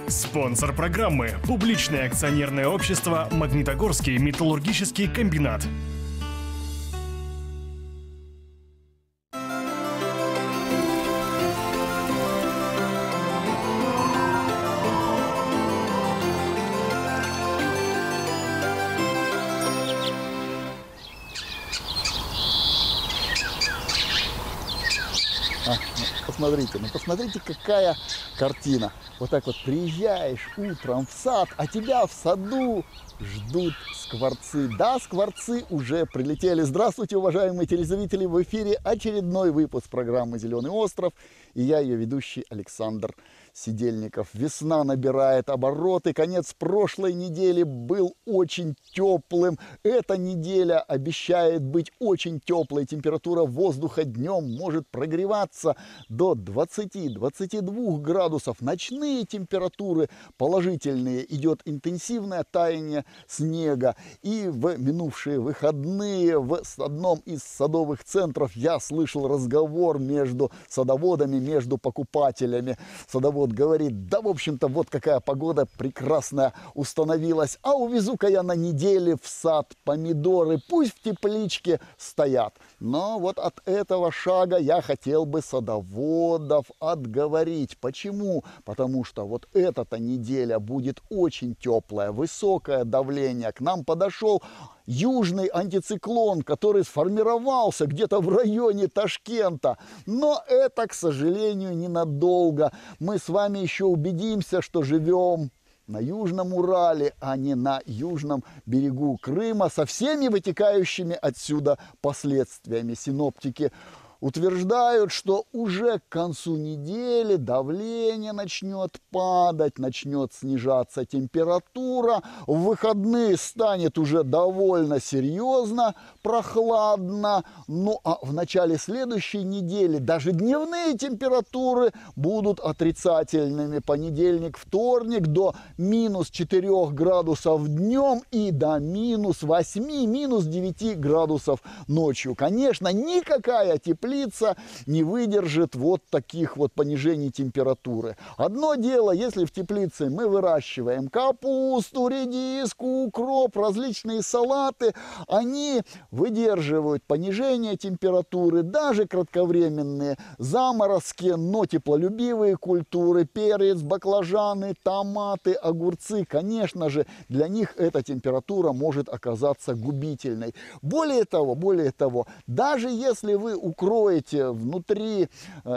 Спонсор программы – публичное акционерное общество «Магнитогорский металлургический комбинат». Посмотрите, какая картина. Вот так вот приезжаешь утром в сад, а тебя в саду ждут скворцы. Да, скворцы уже прилетели. Здравствуйте, уважаемые телезрители! В эфире очередной выпуск программы «Зеленый остров». И я, ее ведущий, Александр Сидельников. Весна набирает обороты. Конец прошлой недели был очень теплым. Эта неделя обещает быть очень теплой. Температура воздуха днем может прогреваться до 20-22 градусов. Ночные температуры положительные. Идет интенсивное таяние снега. И в минувшие выходные в одном из садовых центров я слышал разговор между садоводами, между покупателями. Садовод говорит: да, в общем-то, вот какая погода прекрасная установилась, а увезу-ка я на неделе в сад помидоры, пусть в тепличке стоят. Но вот от этого шага я хотел бы садоводов отговорить. Почему? Потому что вот эта-то неделя будет очень теплая, высокое давление. К нам подошел южный антициклон, который сформировался где-то в районе Ташкента. Но это, к сожалению, ненадолго. Мы с вами еще убедимся, что живем на Южном Урале, а не на южном берегу Крыма, со всеми вытекающими отсюда последствиями. Синоптики утверждают, что уже к концу недели давление начнет падать, начнет снижаться температура. В выходные станет уже довольно серьезно прохладно. Ну а в начале следующей недели даже дневные температуры будут отрицательными. Понедельник, вторник до минус 4 градусов днем и до минус 8, минус 9 градусов ночью. Конечно, никакая теплица не выдержит вот таких вот понижений температуры. Одно дело, если в теплице мы выращиваем капусту, редиску, укроп, различные салаты, они выдерживают понижение температуры, даже кратковременные заморозки, но теплолюбивые культуры, перец, баклажаны, томаты, огурцы, конечно же, для них эта температура может оказаться губительной. Более того, даже если вы укроете внутри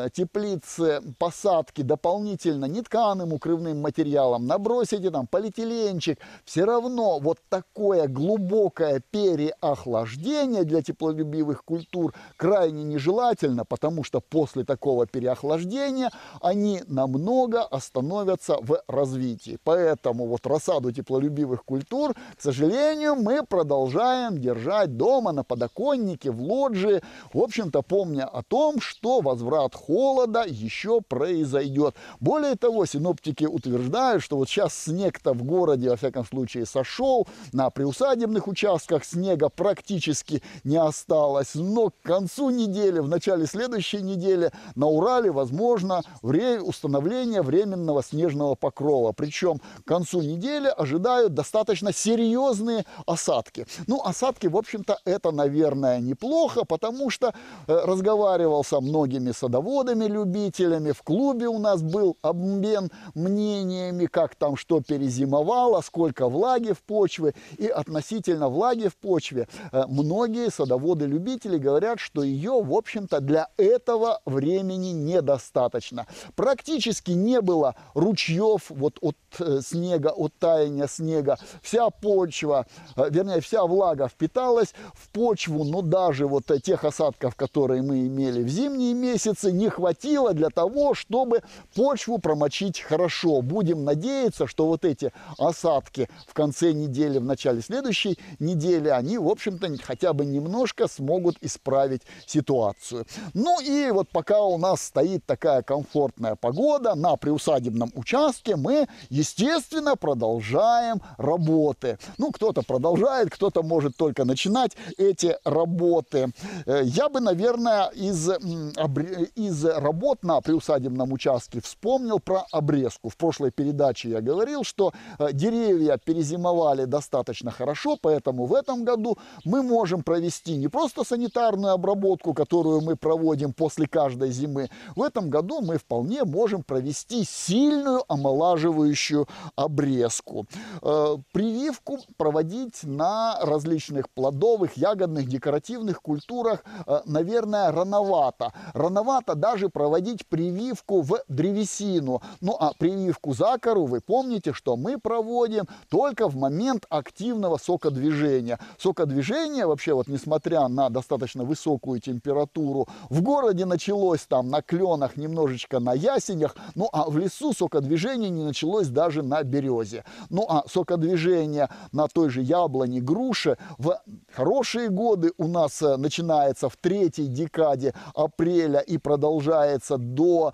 теплицы посадки дополнительно нетканым укрывным материалом, набросите там полиэтиленчик, все равно вот такое глубокое переохлаждение для теплолюбивых культур крайне нежелательно, потому что после такого переохлаждения они намного остановятся в развитии. Поэтому вот рассаду теплолюбивых культур, к сожалению, мы продолжаем держать дома на подоконнике, в лоджии, в общем-то, помня о том, что возврат холода еще произойдет. Более того, синоптики утверждают, что вот сейчас снег-то в городе, во всяком случае, сошел, на приусадебных участках снега практически не осталось, но к концу недели, в начале следующей недели на Урале возможно установление временного снежного покрова. Причем к концу недели ожидают достаточно серьезные осадки. Ну, осадки, в общем-то, это, наверное, неплохо, потому что разговаривал со многими садоводами-любителями. В клубе у нас был обмен мнениями, как там что перезимовало, сколько влаги в почве. И относительно влаги в почве многие садоводы-любители говорят, что ее, в общем-то, для этого времени недостаточно. Практически не было ручьев вот от снега, от таяния снега. Вся почва, вернее, вся влага впиталась в почву, но даже вот тех осадков, которые мы имели в зимние месяцы, не хватило для того, чтобы почву промочить хорошо. Будем надеяться, что вот эти осадки в конце недели, в начале следующей недели, они, в общем-то, хотя бы немножко смогут исправить ситуацию. Ну и вот пока у нас стоит такая комфортная погода на приусадебном участке, мы, естественно, продолжаем работы. Ну, кто-то продолжает, кто-то может только начинать эти работы. Я бы, наверное, наверное, из работ на приусадебном участке вспомнил про обрезку. В прошлой передаче я говорил, что деревья перезимовали достаточно хорошо, поэтому в этом году мы можем провести не просто санитарную обработку, которую мы проводим после каждой зимы. В этом году мы вполне можем провести сильную омолаживающую обрезку. Прививку проводить на различных плодовых, ягодных, декоративных культурах, наверное, рановато. Рановато даже проводить прививку в древесину. Ну а прививку за кору, вы помните, что мы проводим только в момент активного сокодвижения. Сокодвижение вообще, вот несмотря на достаточно высокую температуру, в городе началось там на кленах, немножечко на ясенях, ну а в лесу сокодвижение не началось даже на березе. Ну а сокодвижение на той же яблоне, груше в хорошие годы у нас начинается в третьей декаде апреля и продолжается до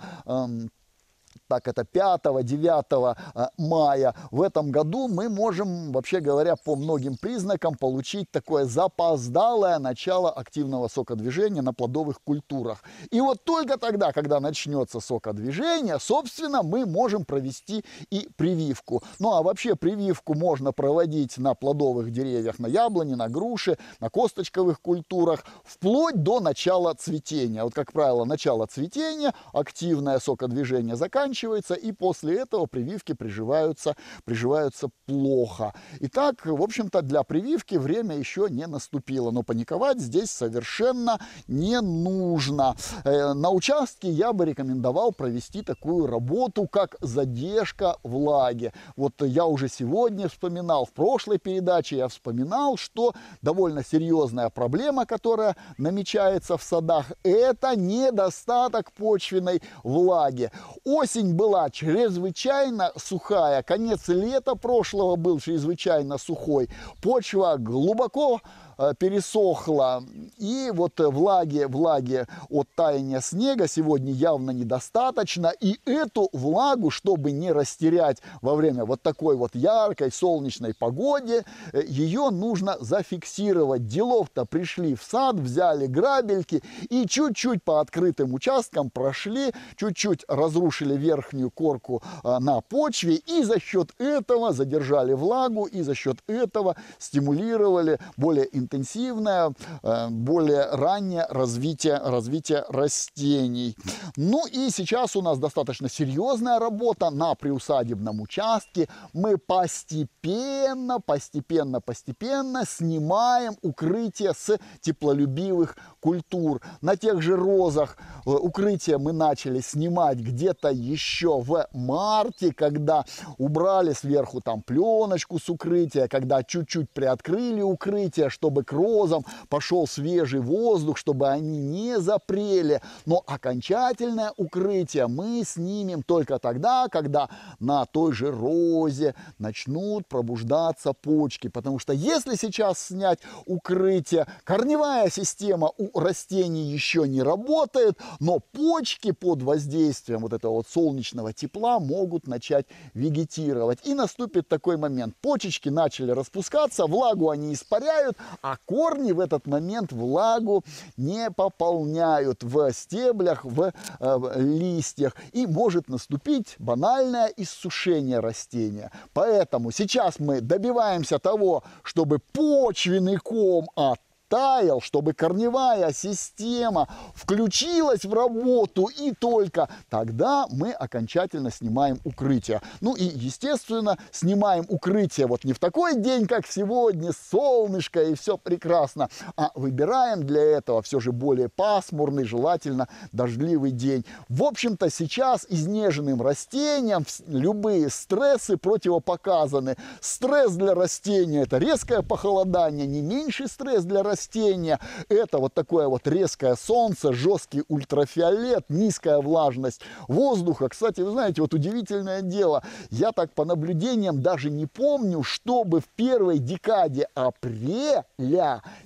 5-9 мая. В этом году мы можем, вообще говоря, по многим признакам получить такое запоздалое начало активного сокодвижения на плодовых культурах. И вот только тогда, когда начнется сокодвижение, собственно, мы можем провести и прививку. Ну а вообще прививку можно проводить на плодовых деревьях, на яблоне, на груше, на косточковых культурах, вплоть до начала цветения. Вот, как правило, начало цветения, активное сокодвижение заканчивается, и после этого прививки приживаются плохо. Итак, в общем-то, для прививки время еще не наступило, но паниковать здесь совершенно не нужно. На участке я бы рекомендовал провести такую работу, как задержка влаги. Вот я уже сегодня вспоминал, в прошлой передаче я вспоминал, что довольно серьезная проблема, которая намечается в садах, это недостаток почвенной влаги. Осень была чрезвычайно сухая, конец лета прошлого был чрезвычайно сухой, почва глубоко пересохла, и вот влаги от таяния снега сегодня явно недостаточно, и эту влагу, чтобы не растерять во время вот такой вот яркой солнечной погоде, ее нужно зафиксировать. Делов-то пришли в сад, взяли грабельки и чуть-чуть по открытым участкам прошли, чуть-чуть разрушили верхнюю корку на почве, и за счет этого задержали влагу, и за счет этого стимулировали более интенсивное, более раннее развитие растений. Ну и сейчас у нас достаточно серьезная работа на приусадебном участке. Мы постепенно снимаем укрытие с теплолюбивых культур. На тех же розах укрытие мы начали снимать где-то еще в марте, когда убрали сверху там пленочку с укрытия, когда чуть-чуть приоткрыли укрытие, чтобы к розам пошел свежий воздух, чтобы они не запрели. Но окончательное укрытие мы снимем только тогда, когда на той же розе начнут пробуждаться почки. Потому что если сейчас снять укрытие, корневая система у растений еще не работает, но почки под воздействием вот этого вот солнечного тепла могут начать вегетировать. И наступит такой момент. Почечки начали распускаться, влагу они испаряют, а корни в этот момент влагу не пополняют в стеблях, в листьях. И может наступить банальное иссушение растения. Поэтому сейчас мы добиваемся того, чтобы почвенный ком оттаял, чтобы корневая система включилась в работу, и только тогда мы окончательно снимаем укрытие. Ну и, естественно, снимаем укрытие вот не в такой день, как сегодня, солнышко и все прекрасно, а выбираем для этого все же более пасмурный, желательно дождливый день. В общем-то, сейчас изнеженным растениям любые стрессы противопоказаны. Стресс для растения – это резкое похолодание, не меньший стресс для растения – это вот такое вот резкое солнце, жесткий ультрафиолет, низкая влажность воздуха. Кстати, вы знаете, вот удивительное дело, я так по наблюдениям даже не помню, чтобы в первой декаде апреля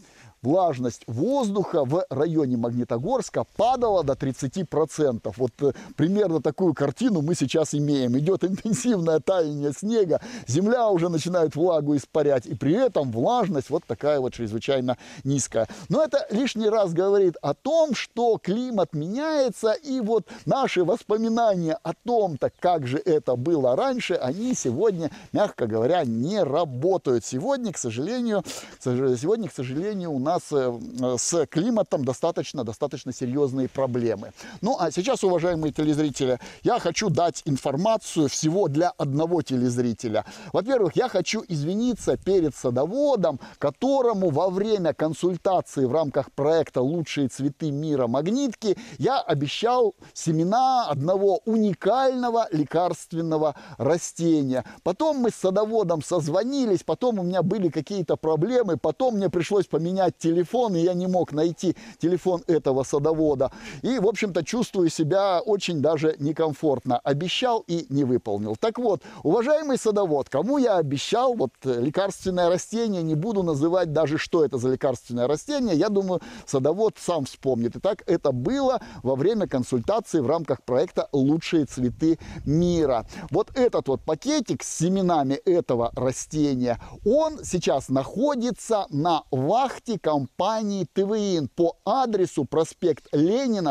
влажность воздуха в районе Магнитогорска падала до 30%. Вот примерно такую картину мы сейчас имеем. Идет интенсивное таяние снега, земля уже начинает влагу испарять, и при этом влажность вот такая вот чрезвычайно низкая. Но это лишний раз говорит о том, что климат меняется, и вот наши воспоминания о том, так как же это было раньше, они сегодня, мягко говоря, не работают. Сегодня, к сожалению, у нас с климатом достаточно серьезные проблемы. Ну, а сейчас, уважаемые телезрители, я хочу дать информацию всего для одного телезрителя. Во-первых, я хочу извиниться перед садоводом, которому во время консультации в рамках проекта «Лучшие цветы мира Магнитки» я обещал семена одного уникального лекарственного растения. Потом мы с садоводом созвонились, потом у меня были какие-то проблемы, потом мне пришлось поменять телефон, и я не мог найти телефон этого садовода. И, в общем-то, чувствую себя очень даже некомфортно. Обещал и не выполнил. Так вот, уважаемый садовод, кому я обещал вот лекарственное растение, не буду называть даже, что это за лекарственное растение, я думаю, садовод сам вспомнит. Итак, это было во время консультации в рамках проекта «Лучшие цветы мира». Вот этот вот пакетик с семенами этого растения, он сейчас находится на вахте компании ТВИН по адресу проспект Ленина,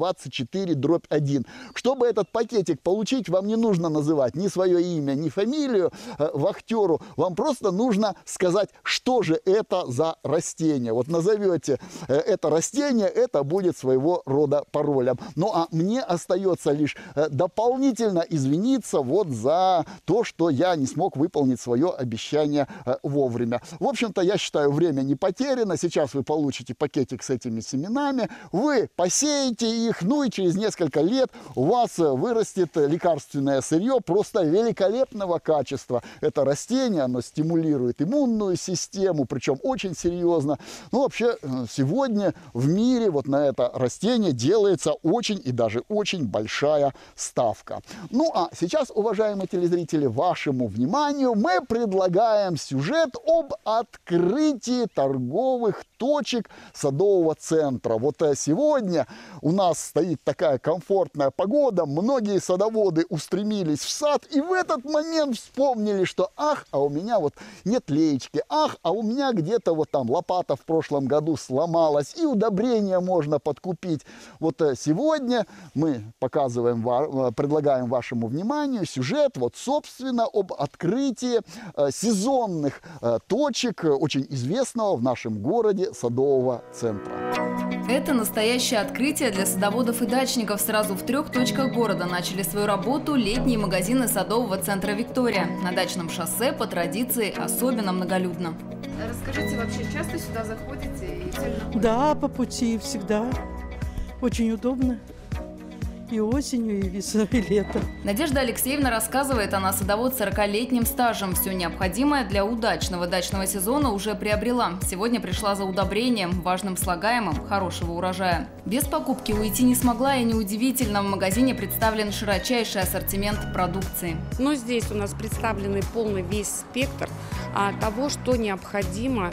124/1. Чтобы этот пакетик получить, вам не нужно называть ни свое имя, ни фамилию вахтеру. Вам просто нужно сказать, что же это за растение. Вот назовете это растение, это будет своего рода паролем. Ну а мне остается лишь дополнительно извиниться вот за то, что я не смог выполнить свое обещание вовремя. В общем-то, я считаю, время не потеряно. Сейчас вы получите пакетик с этими семенами, вы посеете их, ну и через несколько лет у вас вырастет лекарственное сырье просто великолепного качества. Это растение, оно стимулирует иммунную систему, причем очень серьезно. Ну, вообще, сегодня в мире вот на это растение делается очень и даже очень большая ставка. Ну, а сейчас, уважаемые телезрители, вашему вниманию мы предлагаем сюжет об открытии торговых точек садового центра. Вот сегодня у нас стоит такая комфортная погода, многие садоводы устремились в сад и в этот момент вспомнили, что ах, а у меня вот нет леечки, ах, а у меня где-то вот там лопата в прошлом году сломалась, и удобрения можно подкупить. Вот сегодня мы предлагаем вашему вниманию сюжет, вот собственно, об открытии сезонных точек очень известного в нашем городе садового центра. Это настоящее открытие для садоводов и дачников. Сразу в 3 точках города начали свою работу летние магазины садового центра «Виктория». На дачном шоссе по традиции особенно многолюдно. Расскажите, вообще часто сюда заходите? Да, по пути всегда. Очень удобно. И осенью, и весной, и летом. Надежда Алексеевна рассказывает, она садовод с 40-летним стажем. Все необходимое для удачного дачного сезона уже приобрела. Сегодня пришла за удобрением, важным слагаемым хорошего урожая. Без покупки уйти не смогла, и неудивительно, в магазине представлен широчайший ассортимент продукции. Но здесь у нас представлены полный весь спектр того, что необходимо,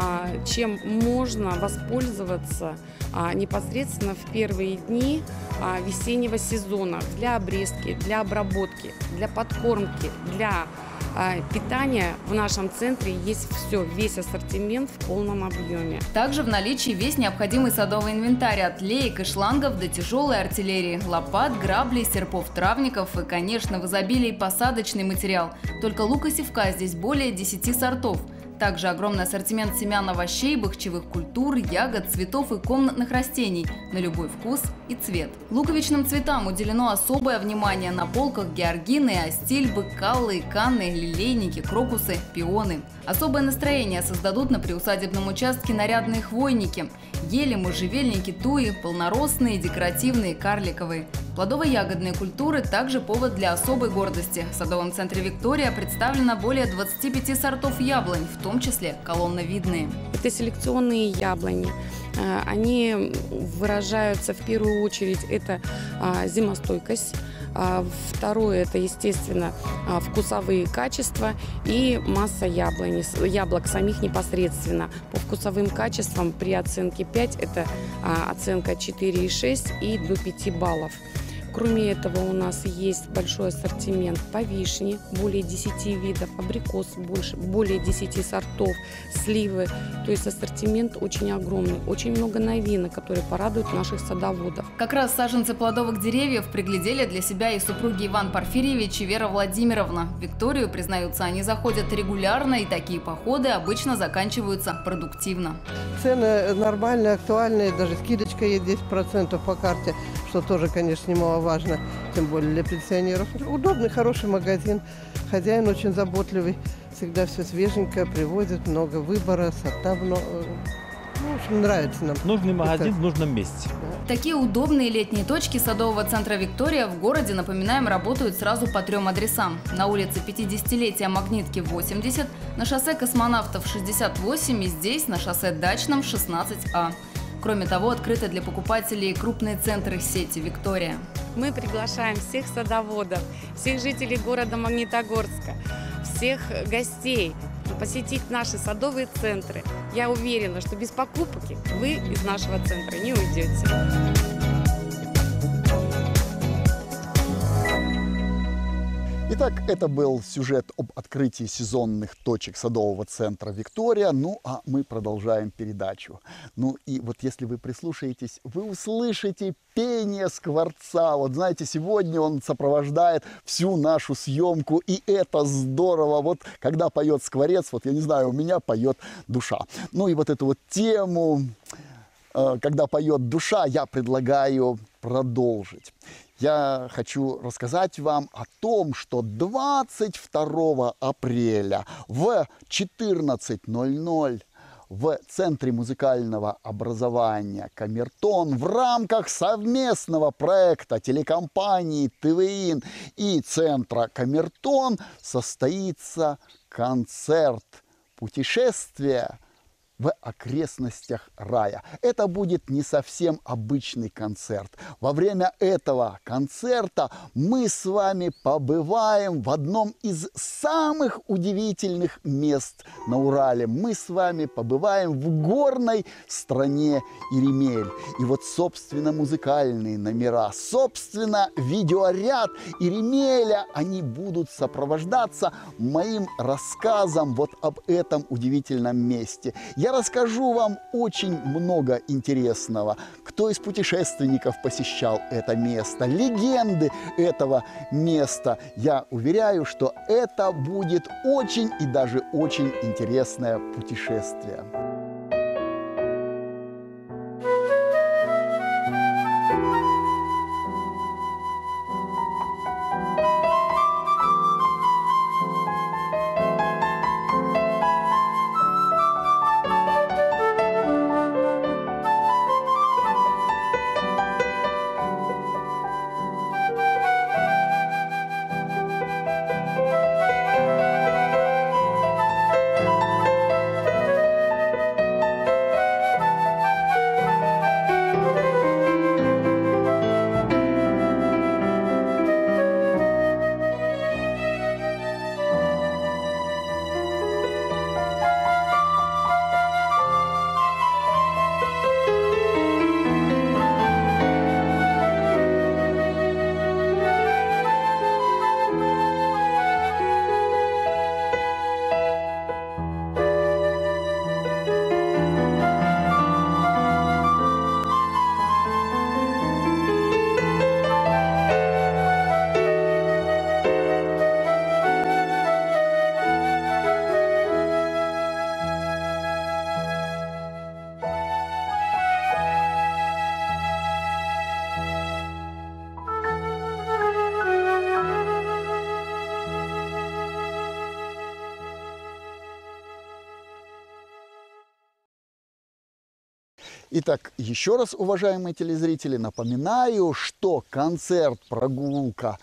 чем можно воспользоваться непосредственно в первые дни весеннего сезона для обрезки, для обработки, для подкормки, для питания. В нашем центре есть все, весь ассортимент в полном объеме. Также в наличии весь необходимый садовый инвентарь от леек и шлангов до тяжелой артиллерии, лопат, граблей, серпов, травников и, конечно, в изобилии посадочный материал. Только лука севка здесь более 10 сортов. Также огромный ассортимент семян овощей, бахчевых культур, ягод, цветов и комнатных растений на любой вкус и цвет. Луковичным цветам уделено особое внимание. На полках георгины, астильбы, каллы, канны, лилейники, крокусы, пионы. Особое настроение создадут на приусадебном участке нарядные хвойники. Ели, можжевельники, туи, полноростные, декоративные, карликовые. Плодово-ягодные культуры также повод для особой гордости. В садовом центре «Виктория» представлено более 25 сортов яблонь, в том числе колонновидные. Это селекционные яблони. Они выражаются в первую очередь, это зимостойкость, Второе – это, естественно, вкусовые качества и масса яблок самих непосредственно. По вкусовым качествам при оценке 5 – это оценка 4,6 и до 5 баллов. Кроме этого, у нас есть большой ассортимент по вишне, более 10 видов, абрикос, более 10 сортов, сливы. То есть ассортимент очень огромный, очень много новинок, которые порадуют наших садоводов. Как раз саженцы плодовых деревьев приглядели для себя и супруги Иван Порфирьевич и Вера Владимировна. В Викторию, признаются, они заходят регулярно, и такие походы обычно заканчиваются продуктивно. Цены нормальные, актуальные, даже скидочка есть 10% по карте, что тоже, конечно, немаловажно, тем более для пенсионеров. Удобный, хороший магазин, хозяин очень заботливый, всегда все свеженькое, привозит, много выбора, сорта много. Ну, в общем, нравится нам. Нужный магазин в нужном месте. Такие удобные летние точки садового центра «Виктория» в городе, напоминаем, работают сразу по 3 адресам. На улице 50-летия Магнитки 80, на шоссе Космонавтов 68 и здесь, на шоссе Дачном 16А. Кроме того, открыты для покупателей крупные центры сети «Виктория». Мы приглашаем всех садоводов, всех жителей города Магнитогорска, всех гостей посетить наши садовые центры. Я уверена, что без покупки вы из нашего центра не уйдете. Итак, это был сюжет об открытии сезонных точек садового центра «Виктория». Ну, а мы продолжаем передачу. Ну, и вот если вы прислушаетесь, вы услышите пение скворца. Вот знаете, сегодня он сопровождает всю нашу съемку, и это здорово. Вот когда поет скворец, вот я не знаю, у меня поет душа. Ну и вот эту вот тему, когда поет душа, я предлагаю продолжить. Я хочу рассказать вам о том, что 22 апреля в 14:00 в Центре музыкального образования «Камертон» в рамках совместного проекта телекомпании ТВИН и Центра «Камертон» состоится концерт «Путешествие в окрестностях рая». Это будет не совсем обычный концерт. Во время этого концерта мы с вами побываем в одном из самых удивительных мест на Урале. Мы с вами побываем в горной стране Иремель. И вот, собственно, музыкальные номера, собственно, видеоряд Иремеля, они будут сопровождаться моим рассказом вот об этом удивительном месте. Я расскажу вам очень много интересного. Кто из путешественников посещал это место, легенды этого места. Я уверяю, что это будет очень и даже очень интересное путешествие. Итак, еще раз, уважаемые телезрители, напоминаю, что концерт «Прогулка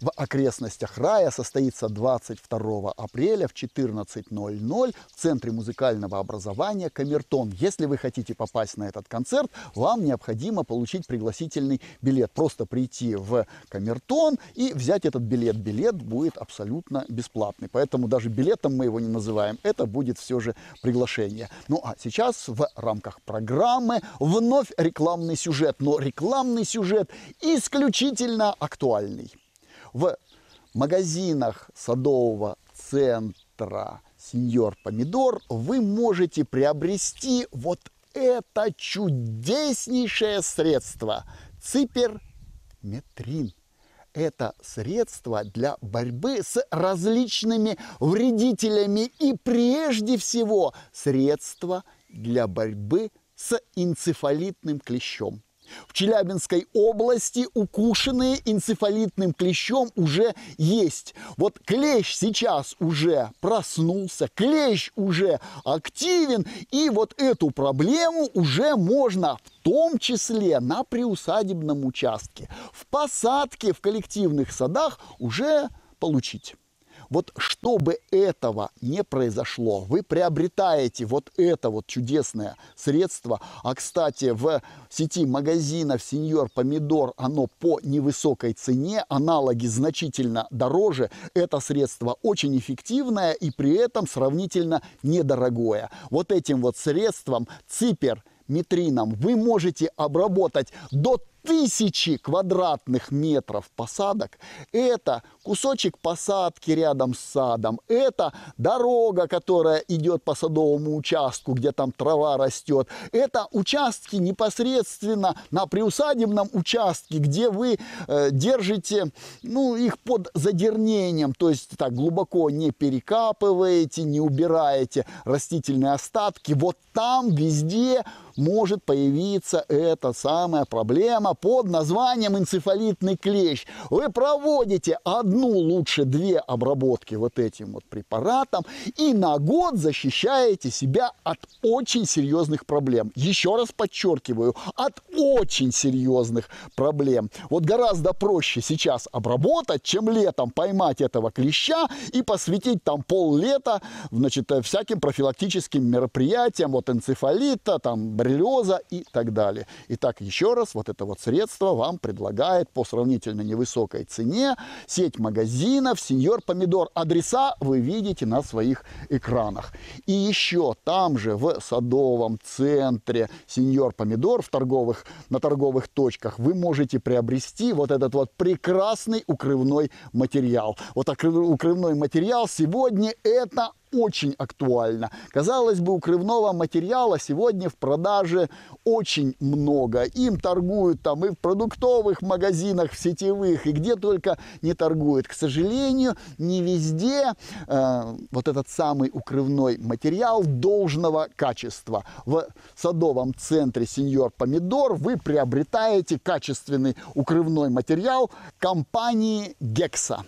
в окрестностях рая состоится 22 апреля в 14:00 в Центре музыкального образования «Камертон». Если вы хотите попасть на этот концерт, вам необходимо получить пригласительный билет. Просто прийти в Камертон и взять этот билет. Билет будет абсолютно бесплатный, поэтому даже билетом мы его не называем. Это будет все же приглашение. Ну а сейчас в рамках программы вновь рекламный сюжет, но рекламный сюжет исключительно актуальный. В магазинах садового центра «Сеньор Помидор» вы можете приобрести вот это чудеснейшее средство – циперметрин. Это средство для борьбы с различными вредителями и прежде всего средство для борьбы с энцефалитным клещом. В Челябинской области укушенные энцефалитным клещом уже есть. Вот клещ сейчас уже проснулся, клещ уже активен, и вот эту проблему уже можно в том числе на приусадебном участке, в посадке в коллективных садах уже получить. Вот чтобы этого не произошло, вы приобретаете вот это вот чудесное средство. А, кстати, в сети магазинов «Сеньор Помидор» оно по невысокой цене, аналоги значительно дороже. Это средство очень эффективное и при этом сравнительно недорогое. Вот этим вот средством, циперметрином, вы можете обработать до 1000 квадратных метров посадок. Это кусочек посадки рядом с садом, это дорога, которая идет по садовому участку, где там трава растет, это участки непосредственно на приусадебном участке, где вы держите их под задернением, то есть так глубоко не перекапываете, не убираете растительные остатки. Вот там везде может появиться эта самая проблема под названием энцефалитный клещ. Вы проводите одну, лучше 2 обработки вот этим вот препаратом и на год защищаете себя от очень серьезных проблем. Еще раз подчеркиваю, от очень серьезных проблем. Вот гораздо проще сейчас обработать, чем летом поймать этого клеща и посвятить там пол-лета, значит, всяким профилактическим мероприятиям, вот энцефалита, там, боррелиоза и так далее. Итак, еще раз, вот это вот средство вам предлагает по сравнительно невысокой цене сеть магазинов «Сеньор Помидор». Адреса вы видите на своих экранах. И еще там же в садовом центре «Сеньор Помидор» на торговых точках вы можете приобрести вот этот вот прекрасный укрывной материал. Вот укрывной материал сегодня это очень актуально. Казалось бы, укрывного материала сегодня в продаже очень много. Им торгуют там и в продуктовых магазинах, в сетевых, и где только не торгуют. К сожалению, не везде вот этот самый укрывной материал должного качества. В садовом центре «Сеньор Помидор» вы приобретаете качественный укрывной материал компании «Гекса».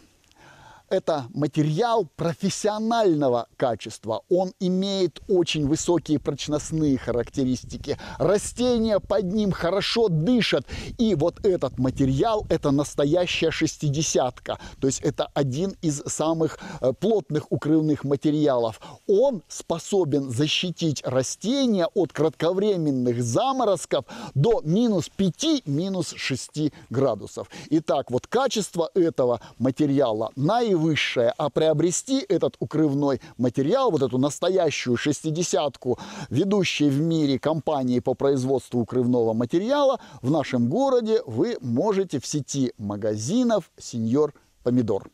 Это материал профессионального качества. Он имеет очень высокие прочностные характеристики. Растения под ним хорошо дышат. И вот этот материал – это настоящая шестидесятка. То есть это один из самых плотных укрывных материалов. Он способен защитить растения от кратковременных заморозков до -5, -6 градусов. Итак, вот качество этого материала наивысшее. А приобрести этот укрывной материал, вот эту настоящую шестидесятку ведущей в мире компании по производству укрывного материала в нашем городе вы можете в сети магазинов «Сеньор Помидор».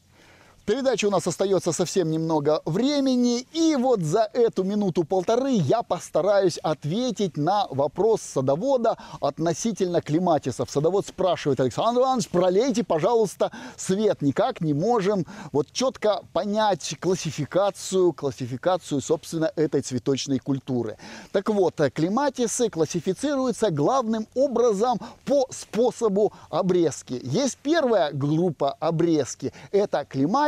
В передаче у нас остается совсем немного времени, и вот за эту минуту-полторы я постараюсь ответить на вопрос садовода относительно клематисов. Садовод спрашивает: Александр Иванович, пролейте, пожалуйста, свет. Никак не можем вот четко понять классификацию, собственно, этой цветочной культуры. Так вот, клематисы классифицируются главным образом по способу обрезки. Есть первая группа обрезки, это клематисы,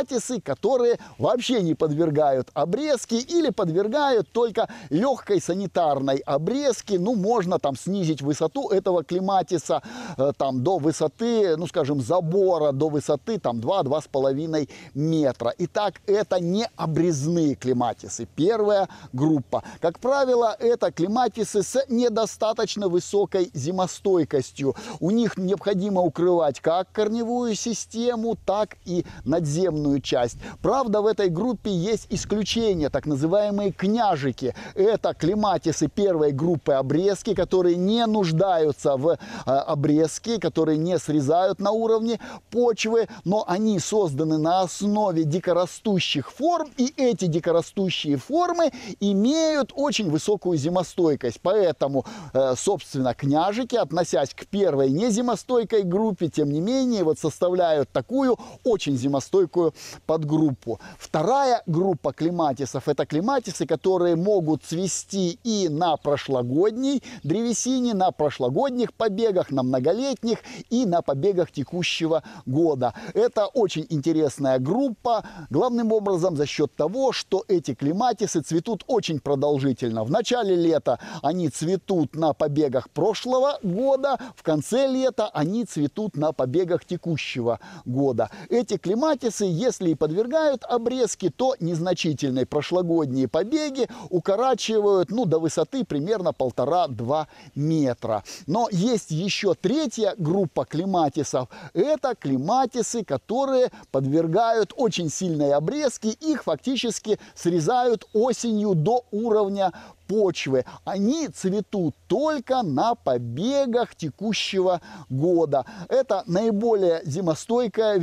климатисы, которые вообще не подвергают обрезке или подвергают только легкой санитарной обрезке. Ну, можно там снизить высоту этого климатиса там до высоты, ну, скажем, забора, до высоты там 2-2,5 метра. Итак, это не обрезные климатисы. Первая группа. Как правило, это климатисы с недостаточно высокой зимостойкостью. У них необходимо укрывать как корневую систему, так и надземную часть. Правда, в этой группе есть исключения, так называемые княжики. Это климатисы первой группы обрезки, которые не нуждаются в обрезке, которые не срезают на уровне почвы, но они созданы на основе дикорастущих форм, и эти дикорастущие формы имеют очень высокую зимостойкость. Поэтому, собственно, княжики, относясь к первой незимостойкой группе, тем не менее, вот составляют такую очень зимостойкую подгруппу. Вторая группа климатисов – это климатисы, которые могут цвести и на прошлогодней древесине, на прошлогодних побегах, на многолетних и на побегах текущего года. Это очень интересная группа, главным образом за счет того, что эти климатисы цветут очень продолжительно. В начале лета они цветут на побегах прошлого года, в конце лета они цветут на побегах текущего года. Эти климатисы, если и подвергают обрезке, то незначительные прошлогодние побеги укорачивают, ну, до высоты примерно 1,5-2 метра. Но есть еще третья группа климатисов. Это климатисы, которые подвергают очень сильной обрезке. Их фактически срезают осенью до уровня почвы. Они цветут только на побегах текущего года. Это наиболее зимостойкая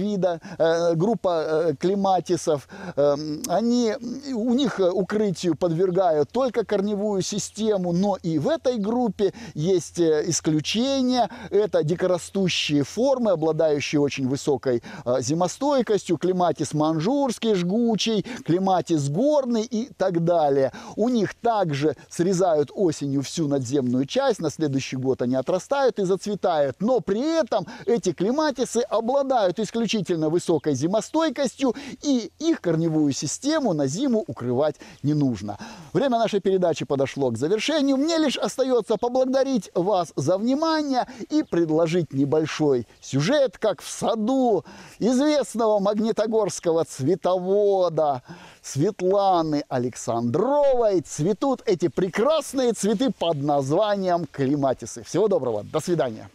группа климатисов. У них укрытию подвергают только корневую систему, но и в этой группе есть исключения. Это дикорастущие формы, обладающие очень высокой зимостойкостью. Климатис манжурский, жгучий, климатис горный и так далее. У них также срезают осенью всю надземную часть, на следующий год они отрастают и зацветают. Но при этом эти климатисы обладают исключительно высокой зимостойкостью, и их корневую систему на зиму укрывать не нужно. Время нашей передачи подошло к завершению. Мне лишь остается поблагодарить вас за внимание и предложить небольшой сюжет, как в саду известного магнитогорского цветовода Светланы Александровой цветут эти прекрасные цветы под названием климатисы. Всего доброго, до свидания.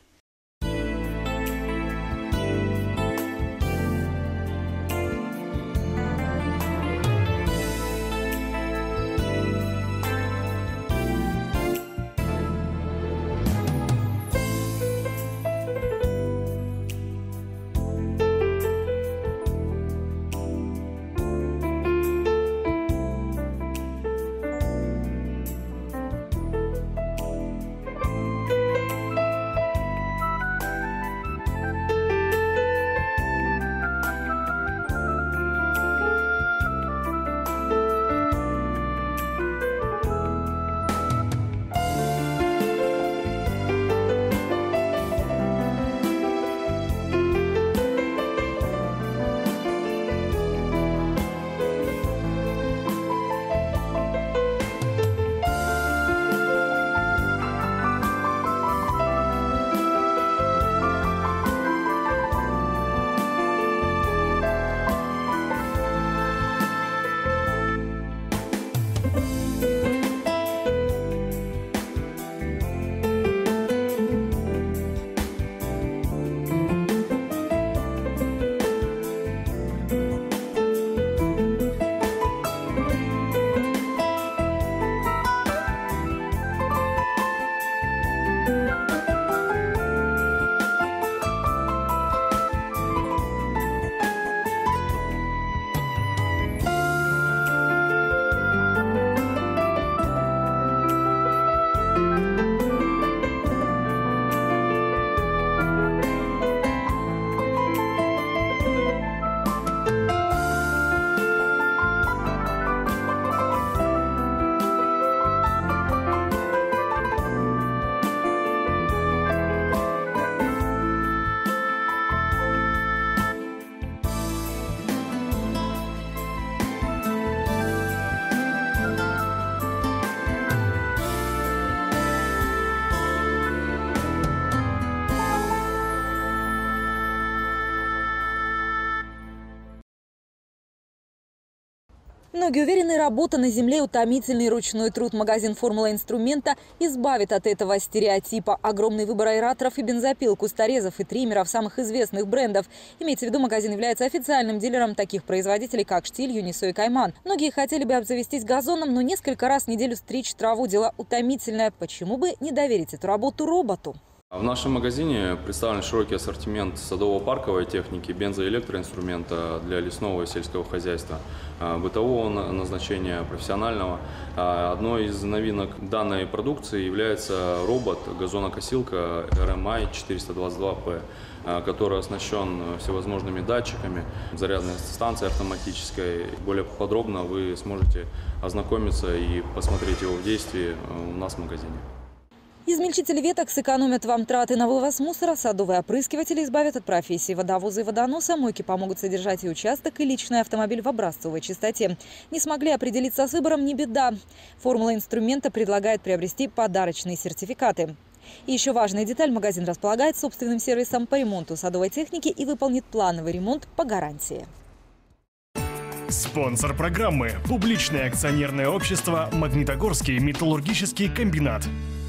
Многие уверены, работа на земле – утомительный ручной труд. Магазин «Формула инструмента» избавит от этого стереотипа. Огромный выбор аэраторов и бензопил, кусторезов и триммеров самых известных брендов. Имеется в виду, магазин является официальным дилером таких производителей, как «Штиль», «Юнисо» и «Кайман». Многие хотели бы обзавестись газоном, но несколько раз в неделю стричь траву – дело утомительное. Почему бы не доверить эту работу роботу? В нашем магазине представлен широкий ассортимент садово-парковой техники, бензо- и электроинструмента для лесного и сельского хозяйства, бытового назначения, профессионального. Одной из новинок данной продукции является робот газонокосилка RMI 422P, который оснащен всевозможными датчиками, зарядной станцией автоматической. Более подробно вы сможете ознакомиться и посмотреть его в действии у нас в магазине. Измельчители веток сэкономят вам траты на вывоз мусора, садовые опрыскиватели избавят от профессии водовоза и водоноса, мойки помогут содержать и участок, и личный автомобиль в образцовой чистоте. Не смогли определиться с выбором – не беда. «Формула инструмента» предлагает приобрести подарочные сертификаты. И еще важная деталь – магазин располагает собственным сервисом по ремонту садовой техники и выполнит плановый ремонт по гарантии. Спонсор программы – публичное акционерное общество «Магнитогорский металлургический комбинат».